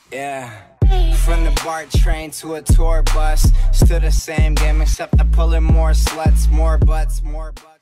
Yeah. From the BART train to a tour bus, still the same game except I'm pulling more sluts, more butts, more butts.